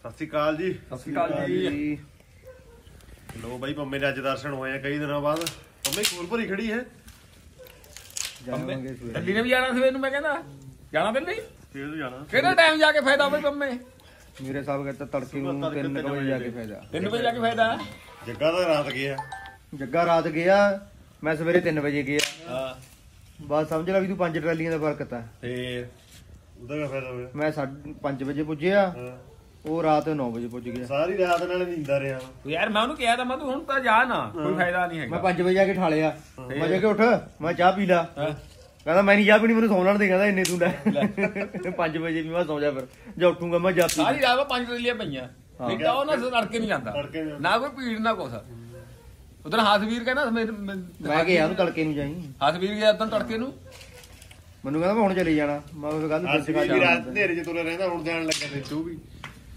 ਸਤਿ ਸ਼੍ਰੀ ਅਕਾਲ ਜੀ। ਸਤਿ ਸ਼੍ਰੀ ਅਕਾਲ ਜੀ। ਲੋ ਬਾਈ ਪੰਮੇ ਦੇ ਅੱਜ ਦਰਸ਼ਨ ਹੋਏ ਆ ਕਈ ਦਿਨਾਂ ਬਾਅਦ। ਪੰਮੇ ਕੋਲ ਭਰੀ ਖੜੀ ਹੈ। ਦਿੱਲੀ ਨੇ ਵੀ ਜਾਣਾ ਸਵੇਰ ਨੂੰ, ਮੈਂ ਕਹਿੰਦਾ ਜਾਣਾ ਦਿੱਲੀ ਫੇਰ ਜਾਣਾ ਕਿਹੜਾ ਟਾਈਮ ਜਾ ਕੇ ਫਾਇਦਾ ਬਈ ਪੰਮੇ? ਮੇਰੇ ਸਾਹਿਬ ਕਹਿੰਦਾ ਤੜਕੇ ਨੂੰ 3 ਵਜੇ ਜਾ ਕੇ ਫਾਇਦਾ। 3 ਵਜੇ ਜਾ ਕੇ ਫਾਇਦਾ। ਜੱਗਾ ਦਾ ਰਾਤ ਗਿਆ। ਜੱਗਾ ਰਾਤ ਗਿਆ, ਮੈਂ ਸਵੇਰੇ 3 ਵਜੇ ਗਿਆ। ਹਾਂ ਬਸ ਸਮਝ ਲੈ ਵੀ ਤੂੰ 5 ਟਰਾਲੀਆਂ ਦਾ ਫਰਕ ਤਾ। ਫੇਰ ਉਹਦਾ ਕੀ ਫਾਇਦਾ ਹੋਇਆ? ਮੈਂ 5 ਵਜੇ ਪੁੱਜਿਆ, ਉਹ ਰਾਤ 9 ਵਜੇ ਪੁੱਜ ਗਿਆ। ਸਾਰੀ ਰਾਤ ਨਾਲ ਨੀਂਦਾ ਰਿਹਾ। ਯਾਰ ਮੈਂ ਉਹਨੂੰ ਕਿਹਾ ਤਾਂ ਮੈਂ ਤੂੰ ਹੁਣ ਤਾਂ ਜਾ ਨਾ, ਕੋਈ ਫਾਇਦਾ ਨਹੀਂ ਹੈਗਾ। ਮੈਂ 5 ਵਜੇ ਜਾ ਕੇ ਠਾਲਿਆ, ਮੈਂ ਜਾ ਕੇ ਉੱਠ, ਮੈਂ ਚਾਹ ਪੀ ਲਾ। ਕਹਿੰਦਾ ਮੈਂ ਨਹੀਂ ਚਾਹ ਪੀਣੀ, ਮੈਨੂੰ ਸੌਂ ਲੈਣ ਦੇ। ਕਹਿੰਦਾ ਇੰਨੇ ਤੂੰ ਲੈ 5 ਵਜੇ ਵੀ ਮੈਂ ਸੌਂ ਜਾ, ਫਿਰ ਜਾਂ ਉੱਠੂਗਾ ਮੈਂ ਜਾ ਪੀ। ਸਾਰੀ ਰਾਤ 5 ਟਰਾਲੀਆਂ ਪਈਆਂ, ਨਹੀਂ ਤਾਂ ਉਹ ਨਾ ਤੜਕੇ ਨਹੀਂ ਜਾਂਦਾ, ਨਾ ਕੋਈ ਭੀੜ ਨਾ ਕੁਛ। ਉਧਰ ਹਸਵੀਰ ਕਹਿੰਦਾ ਮੈਂ ਕਿਹਾ ਉਹਨੂੰ ਤੜਕੇ ਨੂੰ ਜਾਈ। ਹਸਵੀਰ ਗਿਆ ਉਦੋਂ ਤੜਕੇ ਨੂੰ, ਮੈਨੂੰ ਕਹਿੰਦਾ ਮੈਂ ਹੁਣ ਚਲੇ ਜਾਣਾ। ਮੈਂ ਉਹ ਗੱਲ ਰਾਤ ਹਨੇਰੇ ਚ ਤੁਰੇ ਰਹਿੰਦਾ, ਹੁਣ ਜਾਣ ਲੱਗਾ ਤੇ ਤੂੰ ਵੀ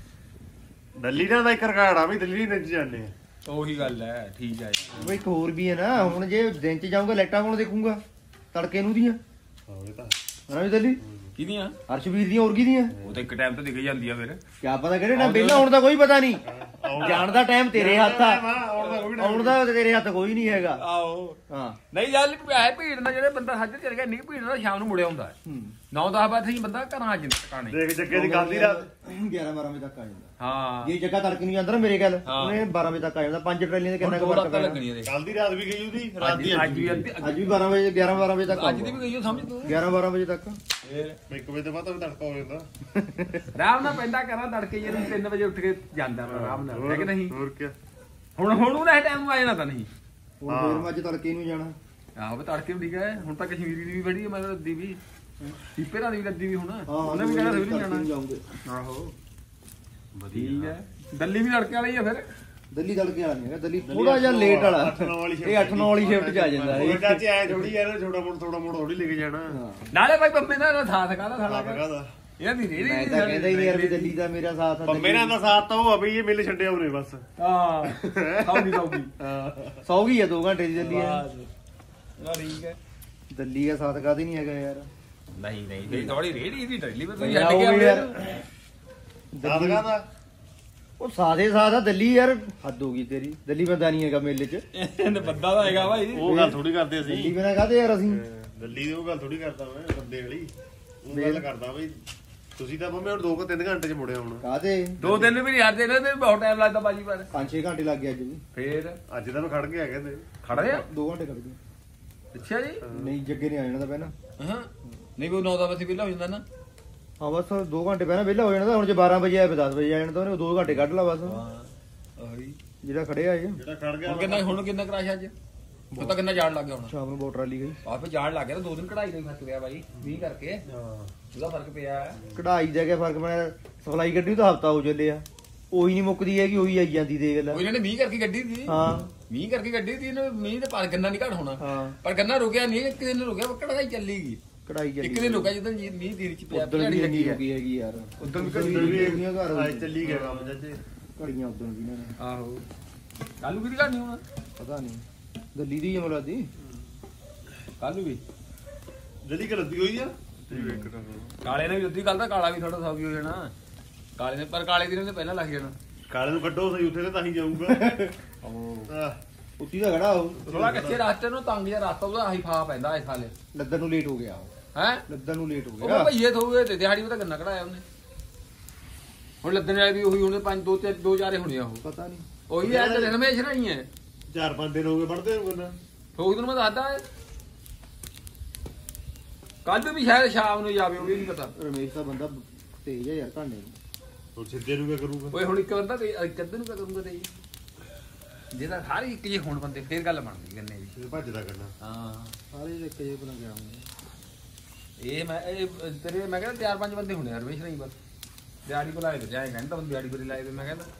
ਦਿੱਲੀ ਨਾਲ ਦਾ ਇੱਕ ਰਿਕਾਰਡ ਆ ਵੀ ਦਿੱਲੀ ਨੇ ਜਾਂਦੇ ਆ। ਉਹੀ ਗੱਲ ਹੈ। ਠੀਕ ਹੈ ਉਹ ਇੱਕ ਹੋਰ ਵੀ ਹੈ ਨਾ, ਹੁਣ ਜੇ ਦਿਨ ਚ ਜਾਊਂਗਾ ਲਾਈਟਾਂ ਕੋਲ ਦੇਖੂੰਗਾ ਤੜਕੇ ਨੂੰ ਦੀਆਂ। ਹਾਂ ਇਹ ਤਾਂ ਹਨਾ ਵੀ ਦਿੱਲੀ ਕਿਹਦੀਆਂ? ਹਰਸ਼ਵੀਰ ਦੀਆਂ, ਹੋਰ ਕਿਹਦੀਆਂ? ਉਹ ਤਾਂ ਇੱਕ ਟਾਈਮ ਤੇ ਦਿਖ ਜਾਂਦੀ ਆ। ਫਿਰ ਕਿਆ ਪਤਾ ਕਿਹੜੇ ਨਾ ਵਿਹਲਾ ਹੋਣ ਦਾ ਕੋਈ ਪਤਾ ਨਹੀਂ। ਜਾਣ ਦਾ ਟਾਈਮ ਤੇਰੇ ਹੱਥ ਆ, ਆਉਣ ਦਾ ਤੇਰੇ ਹੱਥ ਕੋਈ ਨਹੀਂ ਹੈਗਾ। ਆਹੋ ਹਾਂ ਨਹੀਂ ਗੱਲ ਹੈ ਭੀੜ ਨਾਲ, ਜਿਹੜੇ ਬੰਦਾ ਸਾਜਰ ਚਲ ਗਿਆ ਨਹੀਂ ਭੀੜ ਨਾਲ ਸ਼ਾਮ ਨੂੰ ਮੁੜਿਆ ਹੁੰਦਾ 9-10 ਵਜੇ ਬੰਦਾ ਘਰਾਂ ਚ ਟਿਕਾਣੇ। ਦੇਖ ਜੱਗੇ ਦੀ ਗੱਲ ਹੀ ਰਾਤ 11-12 ਵਜੇ ਤੱਕ ਆ ਜਾਂਦਾ। ਹਾਂ ਜੇ ਜੱਗਾ ਤੜਕੇ ਨੂੰ ਜਾਂਦਾ ਨਾ ਮੇਰੇ ਗੱਲ, ਉਹਨੇ 12 ਵਜੇ ਤੱਕ ਆ ਜਾਂਦਾ। 5 ਟਰਾਲੀਆਂ ਦੇ ਕਿੰਨਾ ਕੁ ਫਰਕ ਪੈਣਾ। ਕੱਲ ਦੀ ਰਾਤ ਵੀ ਗਈ ਉਹਦੀ, ਰਾਤ ਦੀ ਅੱਜ ਵੀ ਅੱਜ ਵੀ 12 ਵਜੇ 11-12 ਵਜੇ ਤੱਕ। ਅੱਜ ਦੀ ਵੀ ਗਈ ਉਹ ਸਮਝ ਤੂੰ 11-12 ਵਜੇ ਤੱਕ। 1 ਵਜੇ ਤੋਂ ਬਾਅਦ ਤਾਂ ਤੜਕਾ ਹੋ ਜਾਂਦਾ। ਆਰਾਮ ਨਾਲ ਪੈਂਦਾ ਕਰਾਂ ਤੜਕੇ ਜੇ 3 ਵਜੇ ਉੱਠ ਕੇ ਜਾਂਦਾ ਆਰਾਮ ਨਾਲ, ਹੈ ਕਿ ਨਹੀਂ? ਹੋਰ ਕੀ ਹੁਣ ਉਹਦਾ ਇਹ ਟਾਈਮ ਆ ਜਾਣਾ ਤਾਂ ਨਹੀਂ। ਹੁਣ ਫੇਰ ਮੈਂ ਅੱਜ ਤੜਕੇ ਨੂੰ ਜਾਣਾ। ਆਹੋ ਤੜਕੇ ਵੀ ਠੀਕ ਹੈ। ਹੁਣ ਤਾਂ ਕਸ਼ਮੀਰੀ ਦੀ ਵੀ ਬੜੀ ਮੈਂ ਰੱਦੀ ਵੀ ਟੀਪੇ ਦੀ ਲੱਦੀ ਵੀ ਹੁਣ ਹਾਂ ਉਹਨੇ ਵੀ ਕਹਿੰਦਾ ਸਵੇਰੇ ਜਾਣਾ। ਜਾਊਂਗੇ। ਆਹੋ ਠੀਕ ਹੈ। ਦਿੱਲੀ ਵੀ ਲੜਕੇ ਵਾਲੀ ਆ ਫਿਰ। ਦਿੱਲੀ ਤੜਕੇ ਵਾਲਾ ਨਹੀਂ ਹੈਗਾ, ਦਿੱਲੀ ਥੋੜਾ ਜਿਹਾ ਲੇਟ ਵਾਲਾ। ਇਹ 8-9 ਵਾਲੀ ਸ਼ਿਫਟ ਚ ਆ ਜਾਂਦਾ। ਇਹ ਚਾਚੇ ਆਏ ਥੋੜੀ ਯਾਰ, ਛੋਟਾ ਮੋੜ ਥੋੜੀ ਲੈ ਕੇ ਜਾਣਾ। ਨਾਲੇ ਭਾਈ ਪੰਮੇ ਦਾ ਸਾਥ ਕਾਹਦਾ ਸਾਲਾ ਕਾਹਦਾ ਇਹਨਾਂ ਦੀ ਰੇੜੀ ਮੈਂ ਤਾਂ ਕਹਿੰਦਾ ਹੀ ਨਹੀਂ ਯਾਰ ਵੀ ਦਿੱਲੀ ਦਾ ਮੇਰਾ ਸਾਥ ਆ। ਪੰਮੇ ਨਾਲ ਦਾ ਸਾਥ ਤਾਂ ਉਹ ਆ ਬਈ, ਇਹ ਮਿਲ ਛੱਡਿਆ ਉਹਨੇ ਬਸ। ਹਾਂ ਸੌਗੀ 100 ਹੀ ਆ 2 ਘੰਟੇ ਦੀ ਦਿੱਲੀ ਆ। ਠੀਕ ਹੈ। ਦਿੱਲੀ ਦਾ ਸਾਥ ਕਾਹਦੇ ਨਹੀਂ ਹੈਗਾ ਯਾਰ। ਨਹੀਂ ਥੋੜੀ ਰੇੜੀ ਦੀ ਦਿੱਲੀ ਵਿੱਚ ਤੁਸੀਂ ਯਾਰ ਛੱਡ ਕੇ ਯਾਰ ਸਾਥ ਕਾਹਦਾ? ਉਹ ਸਾਦੇ ਸਾਥ ਆ। ਦਿੱਲੀ ਯਾਰ ਹੱਦ ਹੋ ਗਈ ਤੇਰੀ। ਦਿੱਲੀ ਬੰਦਾ ਨਹੀਂ ਹੈਗਾ ਮੇਲੇ ਚ। ਬੰਦਾ ਤਾਂ ਹੈਗਾ ਭਾਈ। ਉਹ ਗੱਲ ਥੋੜੀ ਕਰਦੇ ਦਿੱਲੀ ਅਸੀਂ। ਬਿਨਾਂ ਕਾਹਦੇ ਯਾਰ ਅਸੀਂ। ਦਿੱਲੀ ਦੀ ਉਹ ਗੱਲ ਥੋੜੀ ਕਰਦਾ ਮੈਂ, ਬੰਦੇ ਵਾਲੀ ਉਹ ਗੱਲ ਕਰਦਾ ਬਈ। ਤੁਸੀਂ ਤਾਂ ਪੰਮੇ ਹੁਣ 2-3 ਘੰਟੇ ਚ ਮੁੜਿਆ ਹੁਣ। ਕਾਹਦੇ 2 ਦਿਨ ਵੀ ਨਹੀਂ ਹੱਦੇ ਨੇ ਤੇ ਬਹੁਤ ਟਾਈਮ ਲੱਗਦਾ ਬਾਜੀ ਪਰ। 5-6 ਘੰਟੇ ਲੱਗ ਗਏ ਅੱਜ ਵੀ। ਫੇਰ ਅੱਜ ਤਾਂ ਮੈਂ ਖੜ ਕੇ ਆ ਕਹਿੰਦੇ ਖੜਦੇ ਆ 2 ਘੰਟੇ ਕੱਢ ਗਏ। ਅੱਛਾ ਜੀ। ਨਹੀਂ ਜੱਗੇ ਨੇ ਆ ਜਾਣਾ ਤਾਂ ਪਹਿਲਾਂ। ਹਾਂ ਨਹੀਂ ਕੋਈ 9 ਵਜੇ ਵਿਹਲਾ ਹੋ ਜਾਂਦਾ ਨਾ। ਹਾਂ ਬਸ 2 ਘੰਟੇ ਪਹਿਲਾਂ ਵਿਹਲਾ ਹੋ ਜਾਣਾ। ਹੁਣ ਜੇ 12 ਵਜੇ ਆਏ ਫਿਰ 10 ਵਜੇ ਆ ਜਾਣਾ ਤਾਂ ਉਹਨੇ 2 ਘੰਟੇ ਕੱਢ ਲਾ ਬਸ। ਆਹੀ ਜਿਹੜਾ ਖੜਿਆ ਇਹ ਜਿਹੜਾ ਖੜ ਗਿਆ ਹੁਣ ਕਿੰਨਾ ਕਰਾਸ਼ ਅੱਜ? ਉਹ ਤਾਂ ਕਿੰਨਾ ਜਾੜ ਲੱਗ ਗਿਆ ਹੁਣ। ਸ਼ਾਮ ਨੂੰ ਬੋਟ ਰਾਲੀ ਗਈ। ਆਪੇ ਜਾੜ ਲੱਗ ਗਿਆ ਤਾਂ 2 ਦਿਨ ਕਢਾਈ ਦਾ ਹੀ ਫਰਕ ਪਿਆ ਬਾਈ 20 ਕਰਕੇ। ਉਹਦਾ ਫਰਕ ਪਿਆ। ਕਢਾਈ ਦਾ ਕਿਆ ਫਰਕ ਪੈਣਾ? ਸਪਲਾਈ ਗੱਡੀ ਤਾਂ ਹਫਤਾ ਹੋ ਚੱਲਿਆ, ਉਹੀ ਨਹੀਂ ਮੁੱਕਦੀ ਹੈਗੀ, ਉਹੀ ਆਈ ਜਾਂਦੀ ਦੇਖ ਲੈ। ਉਹ ਇਹਨਾਂ ਨੇ 20 ਕਰਕੇ ਗੱਡੀ ਸੀ। ਹਾਂ 20 ਕਰਕੇ ਗੱਡੀ ਸੀ ਇਹਨੇ। ਮੀਂਹ ਤੇ ਪਰ ਗੰਨਾ ਨਹੀਂ ਘੜ ਹੋਣਾ। ਹਾਂ ਪਰ ਗੰਨਾ ਰੁਕਿਆ ਨਹੀਂ, ਇੱਕ ਦਿਨ ਰੁਕਿਆ ਕਢਾਈ ਚੱਲੀਗੀ। ਕਢਾਈ ਚੱਲੀ ਇੱਕ ਦਿਨ ਰੁਕਿਆ ਜਦੋਂ ਮੀਂਹ ਦੀ ਵਿੱਚ ਪਿਆ ਉਦੋਂ ਝੜੀ ਲੱਗੀ ਹੈ। ਹੈਗੀ ਯਾਰ। ਉਦੋਂ ਵੀ ਘਰ ਅੱਜ ਚੱਲੀ ਗਿਆ ਕੰਮ ਜੱਜੇ। ਘੜੀਆਂ ਉਦੋਂ ਵੀ ਨੇ। ਆਹੋ ਕੱਲੂ ਕਿਹਦੀ ਘੜਨੀ ਹੁਣ? ਪਤਾ ਨਹੀਂ ਦਿੱਲੀ ਦੀ ਅਮਲਾ ਦੀ। ਕੱਲੂ ਵੀ ਦਿੱਲੀ ਕਿ ਲੱਦੀ ਹੋਈ ਆ। ਕਾਲੇ ਨੇ ਵੀ ਉੱਦੀ ਕੱਲ ਤਾਂ ਕਾਲਾ ਵੀ ਥੋੜਾ ਸੌਗੀ ਹੋ ਜਾਣਾ ਕਾਲੇ ਨੇ। ਪਰ ਕਾਲੇ ਦੀ ਨੇ ਪਹਿਲਾਂ ਲੱਗ ਜਾਣਾ। ਕਾਲੇ ਨੂੰ ਕੱਢੋ ਸਹੀ, ਉੱਥੇ ਤੇ ਤਾਂ ਹੀ ਜਾਊਗਾ। ਉੱਤੀ ਦਾ ਖੜਾ ਉਹ ਥੋੜਾ ਕੱਚੇ ਰਾਸਤੇ ਨੂੰ ਤੰਗ ਜਿਹਾ ਰਸਤਾ, ਉਹਦਾ ਆਹੀ ਫਾ ਪੈਂਦਾ ਇਸ ਸਾਲੇ। ਲੱਦਣ ਨੂੰ ਲੇਟ ਹੋ ਗਿਆ। ਹੈ ਲੱਦਣ ਨੂੰ ਲੇਟ ਹੋ ਉਹ ਗਿਆ। ਭਈਏ ਥੋੜੇ ਤੇ ਦਿਹਾੜੀ ਉਹਦਾ ਗੰਨਾ ਕਢਾਇਆ ਉਹਨੇ। ਹੁਣ ਲੱਦਣ ਵਾਲੇ ਵੀ ਉਹੀ ਹੋਣੇ 5-2-4 ਹੋਣੇ ਆ। ਉਹ ਪਤਾ ਨਹੀਂ ਉਹੀ ਐ ਤੇ ਰਮੇਸ਼ ਨਹੀਂ ਹੈ। 4-5 ਦਿਨ ਹੋ ਗਏ ਵੜਦੇ ਹੋ ਗੰਨਾ। ਉਹ ਦਿਨ ਮੈਂ ਦੱਸਦਾ ਕੱਲ ਵੀ ਸ਼ਾਇਦ ਸ਼ਾਮ ਨੂੰ ਜਾਵੇ, ਉਹ ਵੀ ਨਹੀਂ ਪਤਾ। ਰਮੇਸ਼ ਦਾ ਬੰਦਾ ਤੇਜ਼ ਹੈ ਯਾਰ ਘਾਣੇ ਨੂੰ। ਹੁਣ ਸਿੱਧੇ ਨੂੰ ਕੀ ਕਰੂਗਾ? ਓਏ ਹੁਣ ਇੱਕ ਬੰਦਾ ਤੇ ਇੱਕ ਅੱਧੇ ਨੂੰ ਕਿਆ ਕਰੂੰਗਾ ਤੇ ਜਿਹਦਾ ਹਰ ਇੱਕ ਜੇ ਹੁਣ ਬੰਦੇ ਫੇਰ ਗੱਲ ਬਣਦੀ ਗੰਨੇ ਦੀ। ਇਹ ਭੱਜਦਾ ਕਰਨਾ। ਹਾਂ ਸਾਰੇ ਇੱਕ ਜੇ ਬਣਾ ਗਿਆ ਹੁਣ। ਇਹ ਤੇਰੇ ਮੈਂ ਕਹਿੰਦਾ 4-5 ਬੰਦੇ ਹੋਣੇ ਰਮੇਸ਼ ਨਹੀਂ ਬਸ। ਦਿਹਾੜੀ ਕੋਲ ਆਏ ਤੇ ਜਾਏ ਕਹਿੰਦਾ ਹੁਣ ਦਿਹਾੜੀ ਕੋਲ ਲਾਏ ਤੇ ਮੈਂ ਕਹਿੰਦਾ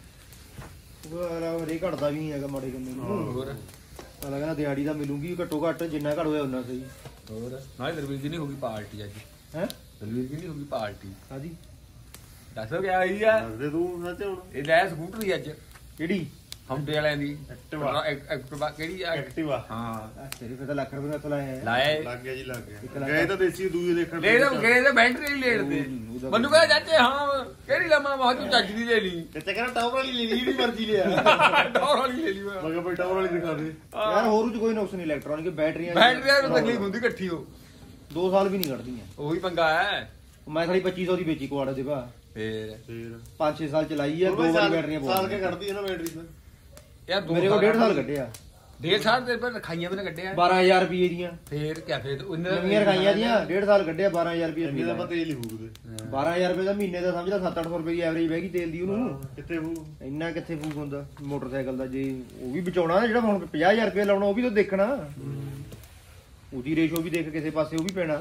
ਉਹ ਰੇ ਘਟਦਾ ਵੀ ਨਹੀਂ ਹੈਗਾ ਮਾੜੇ ਗੰਨੇ ਨੂੰ। ਹੋਰ ਅਗਲਾ ਕਹਿੰਦਾ ਦਿਹਾੜੀ ਦਾ ਮਿਲੂਗੀ ਘੱਟੋ ਘੱਟ, ਜਿੰਨਾ ਘੱਟ ਹੋਇਆ ਉਹਨਾਂ ਸਹੀ। ਹੋਰ ਨਾਲੇ ਦਰਵੀਰ ਦੀ ਨਹੀਂ ਹੋਗੀ ਪਾਰਟੀ ਅੱਜ। ਹੈ ਦਰਵੀਰ ਦੀ ਨਹੀਂ ਹੋਗੀ ਪਾਰਟੀ। ਕਾਦੀ? ਦੱਸੋ ਕਿਆ ਹੋਈ ਆ? ਦੱਸਦੇ ਤੂੰ ਸੱਚ ਹੁਣ। ਇਹ ਲੈ ਸਕੂਟਰੀ ਅੱਜ। ਕਿਹੜੀ? ਹੌਂਡੇ ਵਾਲਿਆਂ ਦੀ ਐਕਟਿਵਾ। ਐਕਟਿਵਾ ਕਿਹੜੀ ਆ? ਐਕਟਿਵਾ ਹਾਂ ਤੇਰੀ ਫਿਰ ਤਾਂ ਲੱਖ ਰੁਪਏ ਦਾ ਲਾਇਆ ਲਾਏ ਲੱਗ ਗਿਆ ਜੀ ਲੱਗ ਗਿਆ ਗਏ ਤਾਂ ਦੇਸੀ ਦੂਏ ਦੇਖਣ ਲੈ ਤਾਂ ਗਏ ਤੇ ਬੈਟਰੀ ਨਹੀਂ ਲੈਣਦੇ ਮੈਨੂੰ ਕਹਿੰਦਾ ਚਾਚੇ ਹਾਂ ਕਿਹੜੀ ਲਵਾਂ ਮੈਂ ਤੂੰ ਚੱਜ ਦੀ ਲੈ ਲਈ ਤੇ ਕਹਿੰਦਾ ਟਾਵਰ ਵਾਲੀ ਲੈ ਲਈ ਜਿਹੜੀ ਮਰਜ਼ੀ ਲਿਆ ਟੌਰ ਵਾਲੀ ਲੈ ਲਈ ਮੈਂ ਮੈਂ ਕਿਹਾ ਬਈ ਟਾਵਰ ਵਾਲੀ ਦਿਖਾ ਦੇ ਯਾਰ ਹੋਰ ਉਹ ਚ ਕੋਈ ਨੁਕਸ ਨਹੀਂ ਇਲੈਕਟ੍ਰੋਨਿਕ ਬੈਟਰੀਆਂ ਬੈਟਰੀਆਂ ਨੂੰ ਤਕਲੀਫ ਹੁੰਦੀ ਇਕੱਠੀ ਹੋ 2 ਸਾਲ ਵੀ ਨਹੀਂ ਕੱਢਦੀਆਂ ਉਹੀ ਪੰਗਾ ਹੈ ਮੈਂ ਖਾਲੀ 2500 ਦੀ ਵੇਚੀ ਕੁਆੜੇ ਦੇ ਭਾ ਫੇਰ ਫੇਰ 5-6 ਸਾਲ ਚਲਾਈ ਆ 2 ਵਾਰੀ ਬੈਟਰੀਆਂ ਸਾਲ ਕੇ ਬਹੁਤ ਕੱਢਦੀ ਹੈ ਨਾ ਬੈਟਰੀ ਤਾਂ ਯਾਰ ਮੇਰੇ ਕੋਲ 1.5 ਸਾਲ ਕੱਢਿਆ 1.5 ਸਾਲ ਦੇ ਪਰ ਰਖਾਈਆਂ ਵੀ ਨੇ ਕੱਢਿਆ 12000 ਰੁਪਏ ਦੀਆਂ ਫੇਰ ਕਿਆ ਫੇਰ ਨਵੀਆਂ ਰਖਾਈਆਂ ਦੀਆਂ 1.5 ਸਾਲ ਕੱਢਿਆ 12000 ਰੁਪਏ ਇਹਦਾ ਮੈਂ ਤੇਲ ਹੀ ਫੂਕਦੇ 12000 ਰੁਪਏ ਦਾ ਮਹੀਨੇ ਦਾ ਸਮਝਦਾ 7-800 ਰੁਪਏ ਦੀ ਐਵਰੇਜ ਬਹਿ ਗਈ ਤੇਲ ਦੀ ਉਹਨੂੰ ਕਿੱਥੇ ਫੂ ਇੰਨਾ ਕਿੱਥੇ ਫੂਕ ਹੁੰਦਾ ਮੋਟਰਸਾਈਕਲ ਦਾ ਜੇ ਉਹ ਵੀ ਬਚਾਉਣਾ ਜਿਹੜਾ ਹੁਣ 50000 ਰੁਪਏ ਲਾਉਣਾ ਉਹ ਵੀ ਤਾਂ ਦੇਖਣਾ ਉਹਦੀ ਰੇਸ਼ੋ ਵੀ ਦੇਖ ਕਿਸੇ ਪਾਸੇ ਉਹ ਵੀ ਪੈਣਾ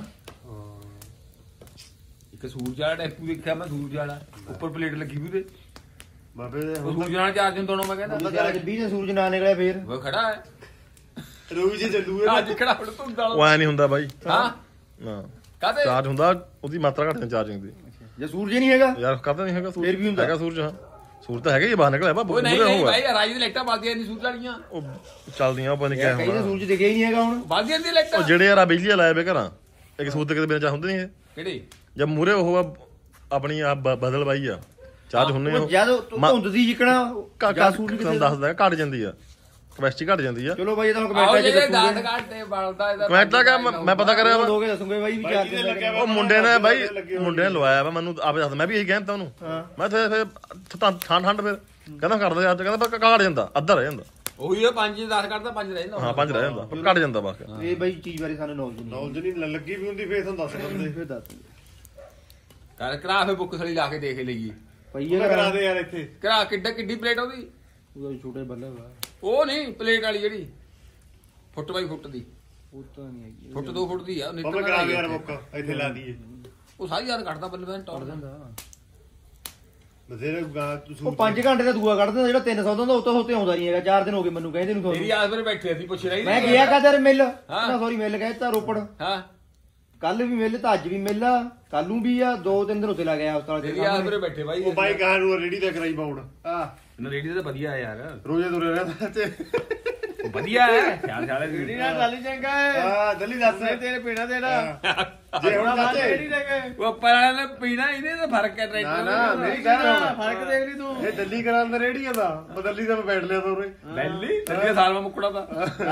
ਇੱਕ ਸੂਰਜ ਵਾਲਾ ਟੈਂਪੂ ਦੇਖਿਆ ਮੈਂ ਸੂਰਜ ਵਾਲਾ ਉੱਪਰ ਪਲੇਟ ਲੱਗੀ ਵੀ ਤੇ ਬਾਬੇ ਦੇ ਉਹ ਸੂਰਜ ਨਾਲ ਚਾਰਜ ਹੁੰਦਾ ਮੈਂ ਕਹਿੰਦਾ ਅੱਜ 20 ਸੂਰਜ ਨਾ ਨਿਕਲਿਆ ਫੇਰ ਉਹ ਖੜਾ ਹੈ ਰੋਈ ਜੇ ਚੱਲੂਗਾ ਅੱਜ ਖੜਾ ਹੁਣ ਧੁੰਦ ਉਹ ਵਾਲਾ ਐ ਨਹੀਂ ਹੁੰਦਾ ਬਾਈ ਹਾਂ ਨਾ ਕਾਹਦੇ ਚਾਰਜ ਹੁੰਦਾ ਉਹਦੀ ਮਾਤਰਾ ਘੱਟ ਹੈ ਚਾਰਜਿੰਗ ਦੀ ਜੇ ਸੂਰਜ ਹੀ ਨਹੀਂ ਹੈਗਾ ਯਾਰ ਕਰਦਾ ਨਹੀਂ ਹੈਗਾ ਸੂਰਜ ਫਿਰ ਵੀ ਹੁੰਦਾ। ਹੈਗਾ ਸੂਰਜ ਹਾਂ ਸੂਰਜ ਤਾਂ ਹੈਗਾ ਹੀ ਬਾਹਰ ਨਿਕਲਿਆ ਉਹ ਨਹੀਂ ਨਹੀਂ ਭਾਈ ਰਾਜ ਦੀ ਲਾਈਟਾਂ ਬਾਲਦੀਆਂ ਨਹੀਂ ਸੂਰਜ ਵਾਲੀਆਂ ਉਹ ਚੱਲਦੀਆਂ ਉਹ ਪਤਾ ਨਹੀਂ ਕਿਆ ਕਈ ਤਾਂ ਹੋਣਾ ਸੂਰਜ ਦਿਖਿਆ ਹੀ ਨਹੀਂ ਹੈਗਾ ਹੁਣ ਬਾਲਦੀਆਂ ਦੀ ਲਾਈਟਾਂ ਉਹ ਜਿਹੜੇ ਯਾਰ ਆ ਬਿਜਲੀ ਲਾਏ ਵੇ ਘਰਾਂ ਇੱਕ ਸੂਰਜ ਦੇ ਕਿਤੇ ਬਿਨਾਂ ਚਾਹ ਹੁੰਦੇ ਨਹੀਂ ਇਹ ਕਿਹੜੇ ਜਦ ਮੂਰੇ ਉਹ ਆਪਣੀ ਆ ਬਦਲ ਬਾਈ ਆ ਚਾਰਜ ਹੁੰਨੇ ਉਹ ਉਹ ਜਦ ਧੁੰਦ ਦੀ ਜਿਕਣਾ ਕਾਕਾ ਸੂਰਜ ਤੁਹਾਨੂੰ ਦੱਸਦਾ ਘਟ ਜਾਂਦੀ ਆ ਕਪੈਸਿਟੀ ਘਟ ਜਾਂਦੀ ਆ ਚਲੋ ਬਾਈ ਇਹ ਤਾਂ ਆਓ ਕਮੈਂਟਾਂ 'ਚ ਜਿਹੜੇ ਦਾਤ ਦੱਸੂਗੇ ਘਾਟੇ ਬਲਦਾ ਇਹਦਾ ਮੈਂ ਤਾਂ ਕਿਹਾ ਮੈਂ ਪਤਾ ਕਰਿਆ ਵਾ ਲੋਗੇ ਦੱਸੂਗੇ ਬਾਈ ਵੀ ਚਾਰ ਦਿਨ ਲੱਗਿਆ ਲੱਗਿਆ ਉਹ ਮੁੰਡੇ ਨੇ ਬਾਈ ਮੁੰਡੇ ਨੇ ਲਵਾਇਆ ਵਾ ਮੈਨੂੰ ਆਪੇ ਦੱਸ ਮੈਂ ਵੀ ਇਹੀ ਕਹਿੰਦਾ ਉਹਨੂੰ ਹਾਂ ਮੈਂ ਫਿਰ ਠੰਡ ਫਿਰ ਕਹਿੰਦਾ ਕਰਦਾ ਅੱਜ ਕਹਿੰਦਾ ਪਰ ਘਟ ਜਾਂਦਾ ਅੱਧਾ ਰਹਿ ਜਾਂਦਾ ਉਹੀ ਇਹ 5 10 ਕੱਢਦਾ 5 ਰਹਿ ਜਾਂਦਾ ਹਾਂ 5 ਰਹਿ ਜਾਂਦਾ ਪਰ ਘਟ ਜਾਂਦਾ ਬਸ ਇਹ ਬਾਈ ਚੀਜ਼ ਬਾਰੇ ਸਾਨੂੰ ਨੌਲੇਜ ਨਹੀਂ ਨੌਲੇਜ ਨਹੀਂ ਲੱਗੀ ਵੀ ਹੁੰਦੀ ਫੇਰ ਤੁਹਾਨੂੰ ਦੱਸ ਦਿੰਦੇ ਫਿਰ ਦੱਸ ਕਰ ਕਰਾ ਫੇ ਬੁੱਕ ਥਲੀ ਲਾ ਕੇ ਦੇਖ ਲਈਏ ਪਈ ਉਹ ਹੈ ਕਰਾ ਦੇ ਯਾਰ ਇੱਥੇ ਕਰਾ ਕਿੱਡੀ ਪਲੇਟ ਉਹਦੀ ਉਹਦਾ ਛੋਟੇ ਬੱਲੇ ਵਾ ਉਹ ਨਹੀਂ ਪਲੇਟ ਵਾਲੀ ਜਿਹੜੀ ਫੁੱਟ ਬਾਈ ਫੁੱਟ ਦੀ ਉਹ ਤਾਂ ਨਹੀਂ ਹੈਗੀ ਫੁੱਟ 2 ਫੁੱਟ ਦੀ ਆ ਬਾਬਾ ਨੀਟਰ ਕਰਾ ਦੇ ਯਾਰ ਬੁੱਕ ਇੱਥੇ ਲਾ ਦਈਏ ਉਹ ਸਾਰੀ ਯਾਰ ਕੱਢਦਾ ਬੱਲੇ ਬੈਨ ਟੌਰ ਦਿੰਦਾ ਬਥੇਰੇ ਗਾ ਤੂੰ ਉਹ 5 ਘੰਟੇ ਦਾ ਦੂਆ ਕੱਢ ਦਿੰਦਾ ਜਿਹੜਾ 300 ਦਾ ਉਹ ਤਾਂ ਉੱਤੇ ਆਉਂਦਾ ਨਹੀਂ ਹੈਗਾ 4 ਦਿਨ ਹੋ ਗਏ ਮੈਨੂੰ ਕਹਿੰਦੇ ਨੂੰ ਤੇਰੀ ਤੁਹਾਨੂੰ ਆਸ ਮੇਰੇ ਬੈਠੇ ਅਸੀਂ ਪੁੱਛ ਰਹੀ ਮੈਂ ਗਿਆ ਕਦਰ ਮਿਲ ਹਾਂ। ਨਾ ਸੌਰੀ ਮਿਲ ਕਹਿੰਦਾ ਰੋਪੜ ਹਾਂ ਕੱਲ ਵੀ ਮਿਲ ਤਾਂ ਅੱਜ ਵੀ ਮਿਲ ਆ ਕੱਲ ਨੂੰ ਵੀ ਆ 2-3 ਦਿਨ ਉੱਤੇ ਲੱਗ ਗਿਆ ਹਸਪਤਾਲ ਤੇਰੀ ਆਸ ਮੇਰੇ ਬੈਠੇ ਬਾਈ ਉਹ ਬਾਈ ਗਾਂ ਨੂੰ ਰੇੜੀ ਤੇ ਕਰਾਈ ਬਾਉਣ ਨਾ ਰੇਡੀ ਤਾਂ ਵਧੀਆ ਆ ਯਾਰ ਰੋਜ਼ੇ ਤੁਰੇ ਰਹਿੰਦਾ ਤੇ ਵਧੀਆ ਹੈ ਖਿਆਲ ਖਿਆਲ ਰੇਡੀ ਚੱਲੀ ਚੰਗਾ ਹਾਂ ਜੱਲੀ ਦੱਸ ਤੇਰੇ ਪੀਣਾ ਦੇਣਾ ਜੇ ਹੁਣ ਚਾਚੇ ਉਹ ਪਰਾਂ ਨੇ ਪੀਣਾ ਇਹਨੇ ਤਾਂ ਫਰਕ ਹੈ ਟਰੈਕਟਰ ਨਾ ਮੇਰੀ ਗੱਲ ਫਰਕ ਦੇਖ ਲਈ ਤੂੰ ਇਹ ਦਿੱਲੀ ਕਰਾਂਦਾ ਰੇੜੀਆਂ ਦਾ ਬਦਲੀ ਦਾ ਮੈਂ ਬੈਠ ਲਿਆ ਤਾ ਉਰੇ ਬੈਲੀ ਤੇਰੀ ਸਾਲ ਮੈਂ ਮੁੱਕੜਾ ਦਾ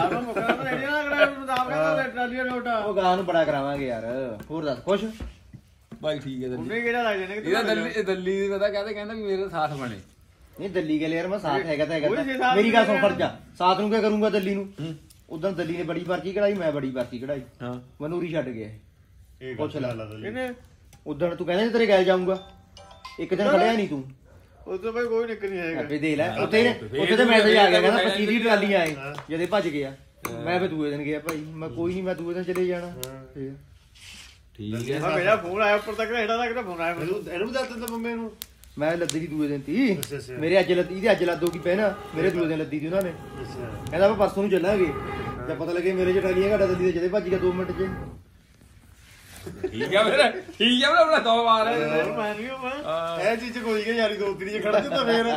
ਉਹ ਗਾਂ ਨੂੰ ਬੜਾ ਕਰਾਵਾਂਗੇ ਯਾਰ ਹੋਰ ਦੱਸ ਕੁਛ ਬਾਈ ਠੀਕ ਹੈ ਦਿੱਲੀ ਕਿਹੜਾ ਲੱਗ ਜਾਣੇ ਇਹਦਾ ਦਿੱਲੀ ਦੀ ਪਤਾ ਕਹਿੰਦਾ ਵੀ ਮੇਰੇ ਸਾਥ ਬਣੇ ਨਹੀਂ ਦਿੱਲੀ ਕੇ ਯਾਰ ਮੈਂ ਸਾਥ ਹੈਗਾ ਤਾਂ ਹੈਗਾ ਮੇਰੀ ਗੱਲ ਸੁਣ ਖੜ ਜਾ ਸਾਥ ਨੂੰ ਕੀ ਕਰੂੰਗਾ ਦਿੱਲੀ ਨੂੰ ਉਦੋਂ ਦਿੱਲੀ ਨੇ ਬੜੀ ਪਰਚੀ ਕਢਾਈ ਮੈਂ ਬੜੀ ਪਰਚੀ ਕਢਾਈ ਹਾਂ ਮਨੂਰੀ ਛੱਡ ਗਿਆ ਇਹ ਪੁੱਛ ਲੈ ਲਾ ਦਿੱਲੀ ਉਦੋਂ ਤੂੰ ਕਹਿੰਦਾ ਸੀ ਤੇਰੇ ਗੈਲ ਜਾਊਂਗਾ ਇੱਕ ਦਿਨ ਖੜਿਆ ਨਹੀਂ ਤੂੰ ਉਦੋਂ ਬਾਈ ਕੋਈ ਨਿਕਲ ਨਹੀਂ ਹੈਗਾ ਆਪੇ ਦੇ ਲੈ ਉੱਥੇ ਤੇ ਮੈਸੇਜ ਆ ਗਿਆ ਕਹਿੰਦਾ 25 ਦੀ ਟਰਾਲੀ ਆਏ ਜਦੇ ਭੱਜ ਗਿਆ ਮੈਂ ਫੇ ਦੂਏ ਦਿਨ ਗਿਆ ਭਾਈ ਮੈਂ ਕੋਈ ਨਹੀਂ ਮੈਂ ਦੂਏ ਦਿਨ ਚਲੇ ਜਾਣਾ ਠੀਕ ਹੈ ਮੇਰਾ ਫੋਨ ਆਇਆ ਉੱਪਰ ਤੱਕ ਇਹਦਾ ਤੱਕ ਫੋਨ ਆਇਆ ਇਹਨੂੰ ਵੀ ਦੱਸ ਦਿੰਦਾ ਮੰਮੇ ਨੂੰ ਮੈਂ ਲੱਦੀ ਦੀ ਦੂਏ ਦਿਨ ਤੀ ਅੱਛਾ ਅੱਛਾ ਮੇਰੇ ਅੱਜ ਲੱਦੀ ਇਹਦੇ ਅੱਜ ਲੱਦੋ ਕੀ ਪਹਿਨਾ ਮੇਰੇ ਦੂਏ ਦਿਨ ਲੱਦੀ ਤੀ ਉਹਨਾਂ ਨੇ ਅੱਛਾ ਕਹਿੰਦਾ ਆਪਾਂ ਪਰਸੋਂ ਨੂੰ ਚੱਲਾਂਗੇ ਜਦ ਪਤਾ ਲੱਗੇ ਮੇਰੇ ਚ ਟਰਾਲੀਆਂ ਘਾਟਾ ਦਿੱਲੀ ਦੇ ਜਦੇ ਭੱਜ ਗਿਆ 2 ਮਿੰਟ ਚ ਠੀਕ ਹੈ ਫਿਰ ਠੀਕ ਹੈ ਆਪਣਾ ਦੋ ਵਾਰ ਇਹ ਚੀਜ਼ ਕੋਈ ਨਹੀਂ ਯਾਰੀ ਦੋਸਤੀ ਨਹੀਂ ਖੜਾ ਜਿੱਦਾਂ ਫੇਰ